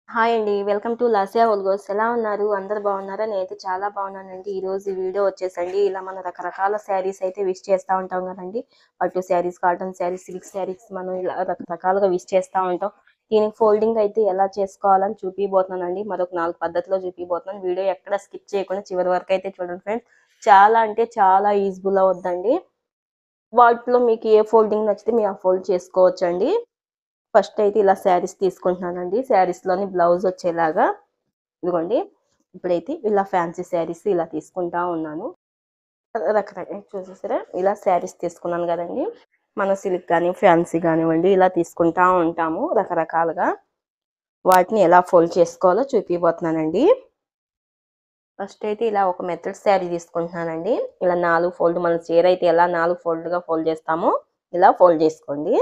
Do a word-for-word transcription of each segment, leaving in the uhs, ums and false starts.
Hi అండి. Welcome to Lasya vlogs. ఎలా ఉన్నారు? అందరూ బాగున్నారా? నేనైతే చాలా బాగున్నానండి. ఈరోజు ఈ వీడియో వచ్చేసండి ఇలా మన రకరకాల శారీస్ అయితే విష్ చేస్తూ ఉంటాం కదండి. పట్టు saris, cotton saris, silk saris మనం ఇలా రకరకాలుగా విష్ చేస్తూ ఉంటాం. దీనికి ఫోల్డింగ్ అయితే ఎలా చేసుకోవాలని చూపిపోతున్నానండి. మరొక నాలుగు పద్ధతిలో చూపిపోతున్నాను. వీడియో ఎక్కడ స్కిప్ చేయకుండా చివరి వరకు అయితే చూడండి ఫ్రెండ్స్. చాలా అంటే చాలా ఈజీబుల్ అవుద్దండి. వాటిలో మీకు ఏ ఫోల్డింగ్ నచ్చితే మీరు ఆ ఫోల్డ్ చేసుకోవచ్చండి. ఫస్ట్ అయితే ఇలా శారీస్ తీసుకుంటున్నానండి. శారీస్లోని బ్లౌజ్ వచ్చేలాగా ఇదిగోండి. ఇప్పుడైతే ఇలా ఫ్యాన్సీ శారీస్ ఇలా తీసుకుంటా ఉన్నాను. రకరకాల చూసేసారా ఇలా శారీస్ తీసుకున్నాను కదండి. మన సిల్క్ కానీ ఫ్యాన్సీ కానివ్వండి ఇలా తీసుకుంటా ఉంటాము రకరకాలుగా. వాటిని ఎలా ఫోల్డ్ చేసుకోవాలో చూపిపోతున్నానండి. ఫస్ట్ అయితే ఇలా ఒక మెథడ్ శారీ తీసుకుంటున్నానండి. ఇలా నాలుగు ఫోల్డ్ మన చీర అయితే ఎలా నాలుగు ఫోల్డ్గా ఫోల్డ్ చేస్తామో ఇలా ఫోల్డ్ చేసుకోండి.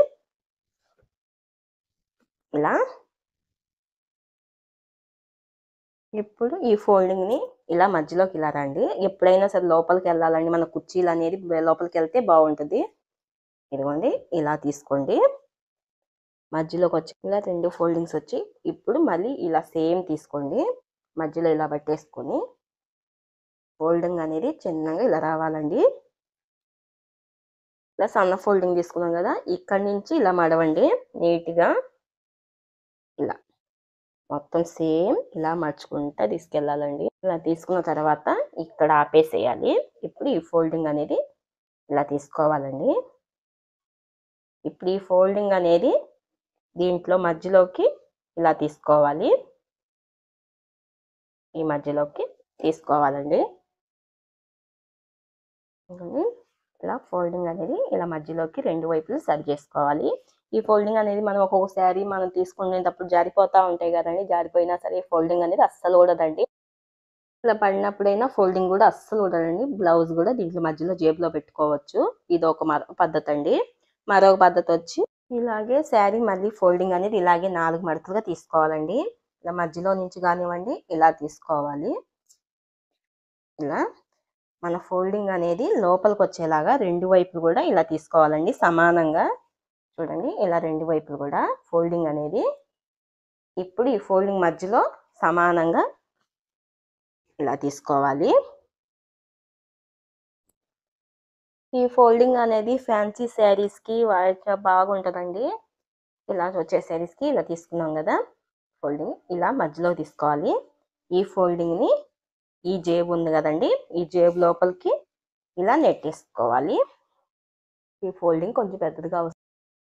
ఇలా ఇప్పుడు ఈ ఫోల్డింగ్ని ఇలా మధ్యలోకి ఇలా రండి. ఎప్పుడైనా సరే లోపలికి వెళ్ళాలండి, మన కుర్చీలు అనేది లోపలికి వెళ్తే బాగుంటుంది. ఇదిగోండి ఇలా తీసుకోండి. మధ్యలోకి వచ్చి ఇలా రెండు ఫోల్డింగ్స్ వచ్చి ఇప్పుడు మళ్ళీ ఇలా సేమ్ తీసుకోండి. మధ్యలో ఇలా పట్టేసుకొని ఫోల్డింగ్ అనేది చిన్నగా ఇలా రావాలండి. ఇలా సన్న ఫోల్డింగ్ తీసుకున్నాం కదా, ఇక్కడి నుంచి ఇలా మడవండి నీట్గా. ఇలా మొత్తం సేమ్ ఇలా మర్చుకుంటా తీసుకెళ్ళాలండి. ఇలా తీసుకున్న తర్వాత ఇక్కడ ఆపేసేయాలి. ఇప్పుడు ఈ ఫోల్డింగ్ అనేది ఇలా తీసుకోవాలండి. ఇప్పుడు ఈ ఫోల్డింగ్ అనేది దీంట్లో మధ్యలోకి ఇలా తీసుకోవాలి. ఈ మధ్యలోకి తీసుకోవాలండి. ఇలా ఫోల్డింగ్ అనేది ఇలా మధ్యలోకి రెండు వైపులు సరి చేసుకోవాలి. ఈ ఫోల్డింగ్ అనేది మనం ఒక్కొక్కసారి మనం తీసుకునేటప్పుడు జారిపోతూ ఉంటాయి కదండి. జారిపోయినా సరే ఫోల్డింగ్ అనేది అస్సలు ఊడదండి. ఇలా పడినప్పుడైనా ఫోల్డింగ్ కూడా అస్సలు ఊడదండి. బ్లౌజ్ కూడా దీంట్లో మధ్యలో జేబులో పెట్టుకోవచ్చు. ఇది ఒక మరొక పద్ధతి అండి. మరొక పద్ధతి వచ్చి ఇలాగే శారీ మళ్ళీ ఫోల్డింగ్ అనేది ఇలాగే నాలుగు మడతలుగా తీసుకోవాలండి. ఇలా మధ్యలో నుంచి కానివ్వండి ఇలా తీసుకోవాలి. ఇలా మన ఫోల్డింగ్ అనేది లోపలికి వచ్చేలాగా రెండు వైపులు కూడా ఇలా తీసుకోవాలండి సమానంగా. చూడండి ఇలా రెండు వైపులు కూడా ఫోల్డింగ్ అనేది ఇప్పుడు ఈ ఫోల్డింగ్ మధ్యలో సమానంగా ఇలా తీసుకోవాలి. ఈ ఫోల్డింగ్ అనేది ఫ్యాన్సీ శారీస్కి వాడితే బాగుంటుందండి. ఇలా వచ్చే శారీస్కి ఇలా తీసుకున్నాం కదా, ఫోల్డింగ్ ఇలా మధ్యలో తీసుకోవాలి. ఈ ఫోల్డింగ్ని ఈ జేబు ఉంది కదండి, ఈ జేబు లోపలికి ఇలా నెట్టేసుకోవాలి. ఈ ఫోల్డింగ్ కొంచెం పెద్దదిగా వస్తుంది.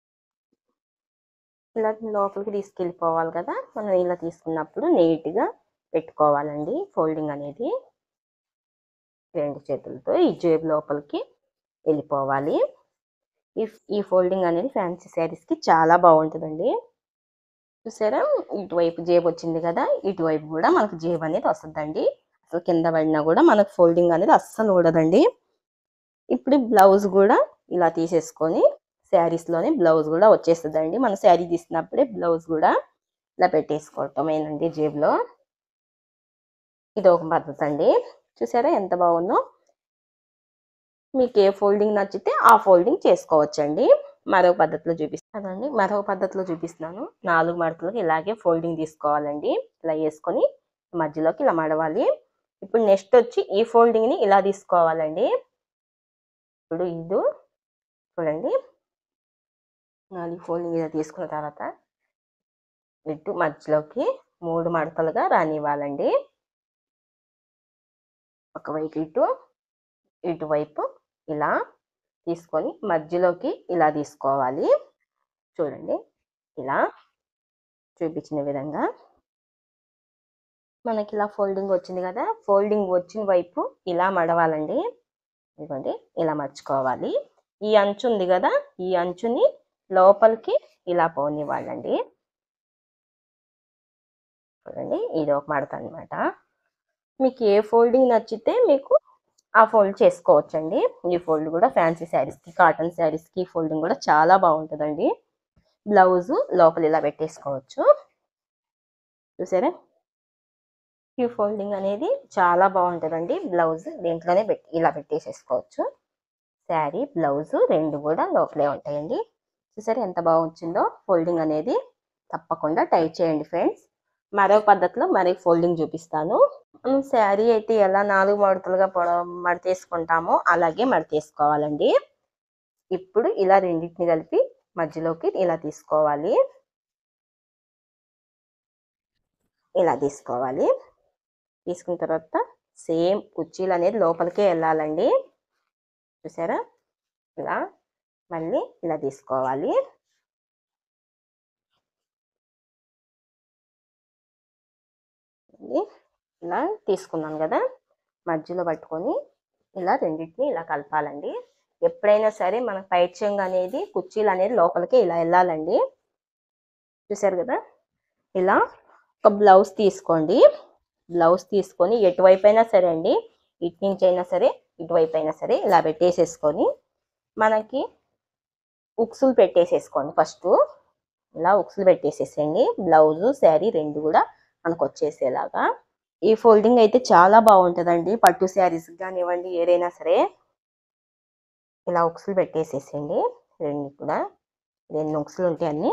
ఇలా లోపలికి తీసుకెళ్ళిపోవాలి కదా, మనం ఇలా తీసుకున్నప్పుడు నీట్గా పెట్టుకోవాలండి ఫోల్డింగ్ అనేది. రెండు చేతులతో ఈ జేబు లోపలికి వెళ్ళిపోవాలి. ఈ ఈ ఫోల్డింగ్ అనేది ఫ్యాన్సీ శారీస్కి చాలా బాగుంటుందండి. చూసారా ఇటువైపు జేబు వచ్చింది కదా, ఇటువైపు కూడా మనకు జేబు అనేది వస్తుందండి. అసలు కింద పడినా కూడా మనకు ఫోల్డింగ్ అనేది అస్సలు ఊడదండి. ఇప్పుడు బ్లౌజ్ కూడా ఇలా తీసేసుకొని శారీస్లోనే బ్లౌజ్ కూడా వచ్చేస్తుందండి. మన శారీ తీసినప్పుడే బ్లౌజ్ కూడా ఇలా పెట్టేసుకోవటమేనండి జేబులో. ఇది ఒక పద్ధతి అండి. చూసారా ఎంత బాగుందో. మీకు ఏ ఫోల్డింగ్ నచ్చితే ఆ ఫోల్డింగ్ చేసుకోవచ్చండి. మరొక పద్ధతిలో చూపిస్తానండి. మరొక పద్ధతిలో చూపిస్తున్నాను. నాలుగు మడతలకు ఇలాగే ఫోల్డింగ్ తీసుకోవాలండి. ఇలా వేసుకొని మధ్యలోకి ఇలా మడవాలి. ఇప్పుడు నెక్స్ట్ వచ్చి ఈ ఫోల్డింగ్ని ఇలా తీసుకోవాలండి. ఇప్పుడు ఇది చూడండి, నాలుగు ఫోల్డింగ్ ఇలా తీసుకున్న తర్వాత ఇటు మధ్యలోకి మూడు మడతలుగా రానివ్వాలండి. ఒకవైపు ఇటు ఇటువైపు ఇలా తీసుకొని మధ్యలోకి ఇలా తీసుకోవాలి. చూడండి ఇలా చూపించిన విధంగా మనకి ఇలా ఫోల్డింగ్ వచ్చింది కదా, ఫోల్డింగ్ వచ్చిన వైపు ఇలా మడవాలండి. ఇదిగోండి ఇలా మర్చుకోవాలి. ఈ అంచు ఉంది కదా, ఈ అంచుని లోపలికి ఇలా పోనివ్వాలండి. చూడండి ఇది ఒక మడత అనమాట. మీకు ఏ ఫోల్డింగ్ నచ్చితే మీకు ఆ ఫోల్డ్ చేసుకోవచ్చండి. ఈ ఫోల్డ్ కూడా ఫ్యాన్సీ శారీస్కి, కాటన్ శారీస్కి ఫోల్డింగ్ కూడా చాలా బాగుంటుందండి. బ్లౌజు లోపల ఇలా పెట్టేసుకోవచ్చు. చూసారా ఈ ఫోల్డింగ్ అనేది చాలా బాగుంటుందండి. బ్లౌజ్ దీంట్లోనే పెట్టి ఇలా పెట్టేసేసుకోవచ్చు. శారీ బ్లౌజు రెండు కూడా లోపలే ఉంటాయండి. చూసారా ఎంత బాగా వచ్చిందో ఫోల్డింగ్ అనేది. తప్పకుండా ట్రై చేయండి ఫ్రెండ్స్. మరొక పద్ధతిలో మరొక ఫోల్డింగ్ చూపిస్తాను. మనం శారీ అయితే ఎలా నాలుగు మడతలుగా పొడ మడతేసుకుంటామో అలాగే మడతేసుకోవాలండి. ఇప్పుడు ఇలా రెండింటిని కలిపి మధ్యలోకి ఇలా తీసుకోవాలి. ఇలా తీసుకోవాలి. తీసుకున్న తర్వాత సేమ్ కుర్చీలు అనేది లోపలికే వెళ్ళాలండి. చూసారా? ఇలా మళ్ళీ ఇలా తీసుకోవాలి. ఇలా తీసుకున్నాను కదా, మధ్యలో పట్టుకొని ఇలా రెండింటిని ఇలా కలపాలండి. ఎప్పుడైనా సరే మన పైట్ చెంగు అనేది కుర్చీలు అనేది లోపలికి ఇలా వెళ్ళాలండి. చూసారు కదా? ఇలా ఒక బ్లౌజ్ తీసుకోండి. బ్లౌజ్ తీసుకొని ఎటువైపు అయినా సరే అండి, ఇటు నుంచి అయినా సరే ఇటువైపు అయినా సరే ఇలా పెట్టేసేసుకొని మనకి ఉక్సులు పెట్టేసేసుకోండి. ఫస్ట్ ఇలా ఉక్సులు పెట్టేసేసేయండి. బ్లౌజు శారీ రెండు కూడా మనకు వచ్చేసేలాగా. ఈ ఫోల్డింగ్ అయితే చాలా బాగుంటుందండి. పట్టు శారీస్ కానివ్వండి, ఏదైనా సరే ఇలా ఉక్సులు పెట్టేసేసేయండి. రెండు కూడా రెండు ఉక్సులు ఉంటాయి అన్ని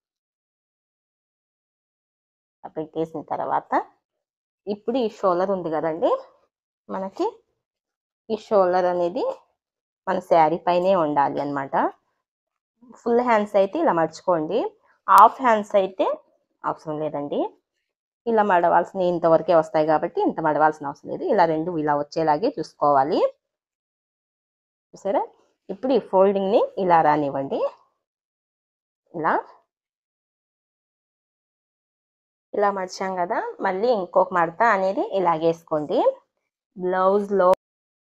పెట్టేసిన తర్వాత ఇప్పుడు ఈ షోల్డర్ ఉంది కదండి, మనకి ఈ షోల్డర్ అనేది మన శారీ పైనే ఉండాలి అన్నమాట. ఫుల్ హ్యాండ్స్ అయితే ఇలా మర్చుకోండి. హాఫ్ హ్యాండ్స్ అయితే అవసరం లేదండి. ఇలా మడవాల్సిన ఇంతవరకే వస్తాయి కాబట్టి ఇంత మడవాల్సిన అవసరం లేదు. ఇలా రెండు ఇలా వచ్చేలాగే చూసుకోవాలి. చూసారా? ఇప్పుడు ఈ ఫోల్డింగ్ని ఇలా రానివ్వండి. ఇలా ఇలా మర్చాం కదా, మళ్ళీ ఇంకొక మడత అనేది ఇలాగేసుకోండి. బ్లౌజ్లో